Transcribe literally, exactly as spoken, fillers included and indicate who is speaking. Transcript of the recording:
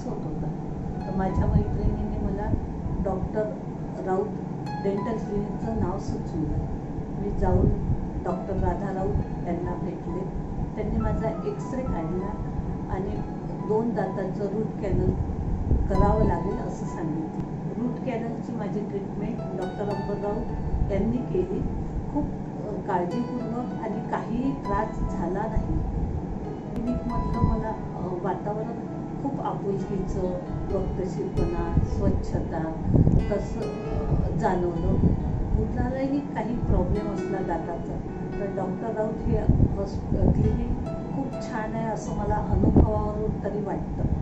Speaker 1: त्रास होत होता. तर माझ्या मैत्रिणीने मला डॉक्टर राऊत डेंटल क्लिनिकचं नाव सुचवलं. मी जाऊन डॉक्टर राधा राऊत यांना भेटले. त्यांनी माझा एक्सरे काढला आणि दोन दातांचं रूट कॅनल करावं लागेल असं सांगितलं. रूट कॅनलची माझी ट्रीटमेंट डॉक्टर अंबर राऊत यांनी केली. खूप काळजीपूर्वक आणि काहीही त्रास झाला नाही. क्लिनिकमधलं मला वातावरण खूप आपुलकीचं, वक्तशीरपणा, स्वच्छता तसं जाणवलं. कुठलाही काही प्रॉब्लेम असला दाताचा तर डॉक्टर राऊत हे हॉस्प क्लिनिक खूप छान आहे असं मला अनुभवावरून तरी वाटतं.